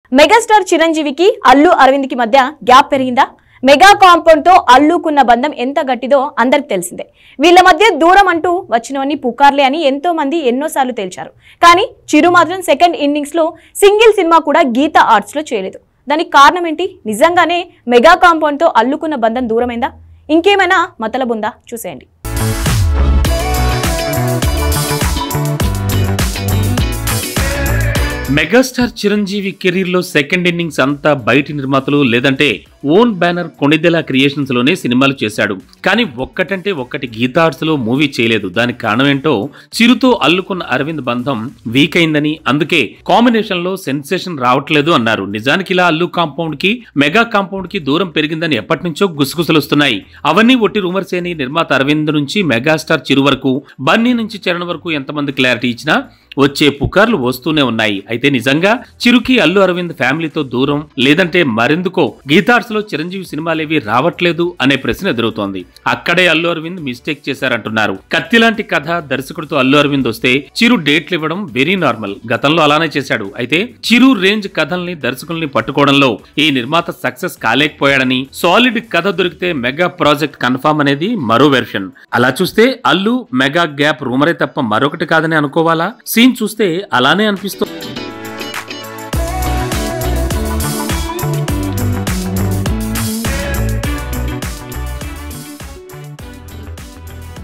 Megastar చిరంజీవికి అల్లు అరవింద్ కి మధ్య గ్యాప్ పెరిగిందా? మెగా కాంపౌండ్ తో అల్లుకున్న బంధం ఎంత గట్టిదో అందరికి తెలిసిందే. వీళ్ళ మధ్య దూరం అంటూ వచ్చినవన్నీ పుకార్లే అని ఎంతో మంది ఎన్నోసార్లు తేల్చారు. కానీ చిరు మాత్రం సెకండ్ ఇన్నింగ్స్ లో సింగిల్ సినిమా కూడా గీతా ఆర్ట్స్ లో చేయలేదు. దానికి కారణం ఏంటి? నిజంగానే మెగా కాంపౌండ్ తో అల్లుకున్న బంధం దూరమైందా? ఇంకేమైనా మతలబుందా? చూసేయండి. మెగాస్టార్ చిరంజీవి కెరీర్ లో సెకండ్ ఇన్నింగ్స్ అంతా బయటి నిర్మాతలు లేదంటే ఓన్ బ్యానర్ కొణిదెల క్రియేషన్స్ లోనే సినిమాలు చేశాడు. కానీ ఒక్కటంటే ఒక్కటి గీతా ఆర్ట్స్ లో మూవీ చేయలేదు. దానికి కారణం ఏంటో, చిరుతో అల్లుకున్న అరవింద్ బంధం వీక్ అయిందని, అందుకే కాంబినేషన్ లో సెన్సేషన్ రావట్లేదు అన్నారు. నిజానికి ఇలా అల్లు కాంపౌండ్ కి మెగా కాంపౌండ్ కి దూరం పెరిగిందని ఎప్పటి నుంచో గుసగుసలొస్తున్నాయి. అవన్నీ ఒట్టి రూమర్స్ అని నిర్మాత అరవింద్ నుంచి మెగాస్టార్ చిరు వరకు, బన్నీ నుంచి చరణ్ వరకు ఎంతమంది క్లారిటీ ఇచ్చినా వచ్చే పుకార్లు వస్తూనే ఉన్నాయి. అయితే నిజంగా చిరుకి అల్లు అరవింద్ ఫ్యామిలీతో దూరం లేదంటే మరెందుకో గీతార్ట్స్ లో చిరంజీవి సినిమాలేవి రావట్లేదు అనే ప్రశ్న ఎదురవుతోంది. అక్కడే అల్లు అరవింద్ మిస్టేక్ చేశారంటున్నారు. కత్తి లాంటి కథ దర్శకుడితో అల్లు అరవింద్ వస్తే చిరు డేట్లు ఇవ్వడం వెరీ నార్మల్. గతంలో అలానే చేశాడు. అయితే చిరు రేంజ్ కథల్ని దర్శకుల్ని పట్టుకోవడంలో ఈ నిర్మాత సక్సెస్ కాలేకపోయాడని, సాలిడ్ కథ దొరికితే మెగా ప్రాజెక్ట్ కన్ఫర్మ్ అనేది మరో వెర్షన్. అలా చూస్తే అల్లు మెగా గ్యాప్ రూమరే తప్ప మరొకటి కాదని అనుకోవాలా? సీన్ చూస్తే అలానే అనిపిస్తుంది.